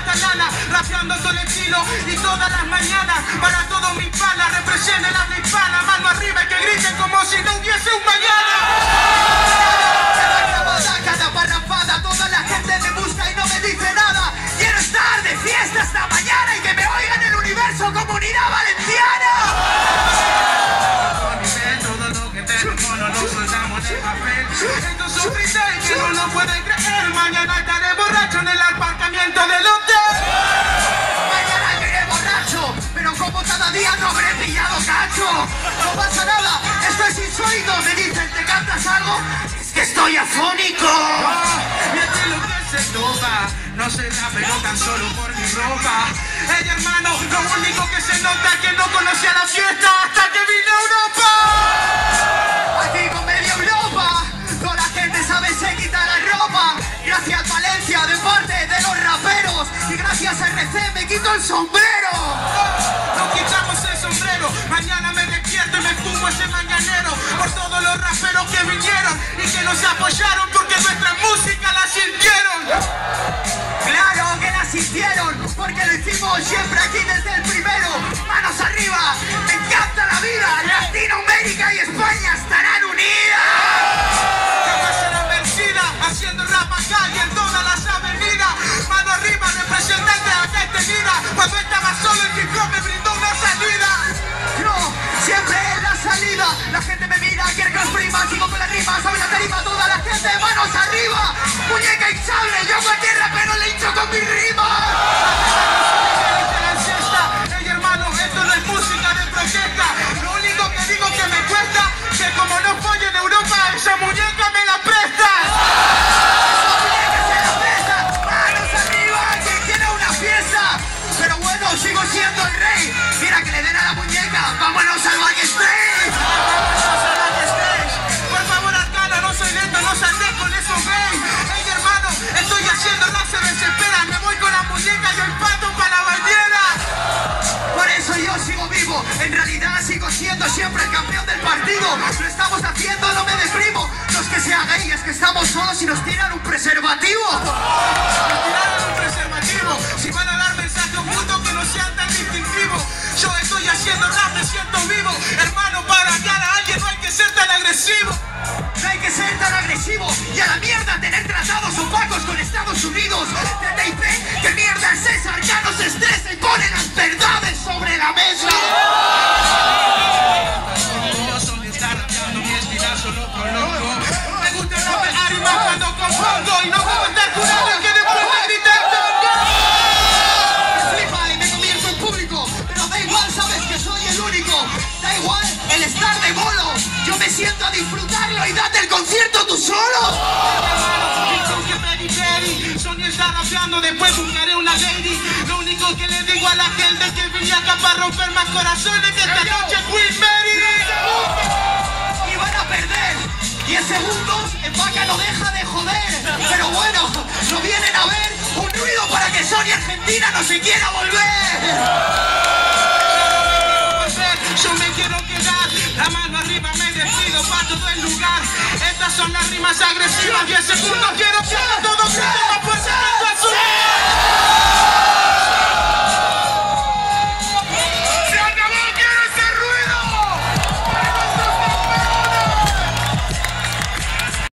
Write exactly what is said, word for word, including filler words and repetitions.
catalana, rapeando todo el estilo y todas las mañanas. Para todos mis panas, representen el habla hispana. Mano arriba y que griten como si no hubiese un mañana. Cada parrafada, toda la gente me busca y no me dice nada. Quiero estar de fiesta hasta mañana y que me oigan el universo, Comunidad Valenciana. Todo lo que tenemos no lo soltamos de papel. Esto sufriste y que no lo pueden creer. Mañana estaré borracho en el aparcamiento del hotel. Mañana iré borracho, pero como cada día no habré pillado cacho. No pasa nada, esto es insólito. Me dicen, ¿te cantas algo? Es que estoy afónico. Y es que lo que se topa no se da, pero tan solo por mi ropa. Hey hermano, lo único que se nota es que no conocía la fiesta hasta que vine a Europa. Aquí con medio Europa, toda la gente sabe se quita la ropa. Gracias Valencia, de parte de los raperos. Y gracias a R C me quito el sombrero. Nos quitamos el sombrero, mañana me despierto y me fumo ese mañanero. Por todos los raperos que vinieron y que nos apoyaron porque nuestra música la sintieron. Claro que la sintieron, porque lo hicimos siempre aquí desde el primero. Manos arriba, me encanta la vida. Latinoamérica y España estarán unidas. Jamás será vencida, haciendo rap acá y en todas las avenidas. Mano arriba, representante detenida. Cuando estaba solo el hip hop me brindó una salida. Yo siempre en la salida, la gente me mira, quiere que los primas, sigo con la rima, sabe la tarima, toda la gente, manos arriba. Muñeca hinchable, yo cualquier rapero le hincho con mi rima. Hey hermano, esto no es música de protesta. Lo único que digo que me cuesta, que como no follo en Europa, esa muñeca me la presta. Esa muñeca se la presta. Manos arriba, quien quiera una fiesta. Pero bueno, sigo siendo el rey. Mira que le den a la muñeca, vámonos al backstage. Por favor, Arcana, no soy lento, no salté con esos gays. Hey hermano, estoy haciendo rap, se desespera. Me voy con la muñeca y el pato para la bañera. Por eso yo sigo vivo, en realidad sigo siendo siempre el campeón del partido. Lo estamos haciendo, no me deprimo. No es que sea gay, es que estamos solos y nos tiran un preservativo. Nos tiraron un preservativo. Si van a dar mensaje oculto que no sean tan distintivos. Yo estoy haciendo rap, me siento vivo. Hermano, para ganar a alguien no hay que ser tan agresivo. No hay que ser tan agresivo y a la mierda tener tratados opacos con Estados Unidos. T T I P, que mierda es esa. Arcano se estresa y pone las verdades sobre la mesa. Yo soy estar rapeando mi estirazo loco, loco. Me gusta rapear y más cuando compongo. Y no puedo estar jurando que después me griten tongo. Me flipa y me convierto en público, pero da igual, sabes que soy el único. Da igual el estar de bolo, yo me siento a disfrutarlo y date el concierto tú solo. Sony está rapeando, después buscaré una lady. Lo único que le digo a la gente es que vine acá para romper más corazones que esta noche Queen Mary. Y van a perder. diez segundos, Empaca no deja de joder. Pero bueno, no vienen a ver. Un ruido para que Sony Argentina no se quiera volver. Yo me quiero quedar, la mano arriba me despido para todo el lugar. Estas son las rimas agresivas, diez segundos quiero que todo grite más fuerte.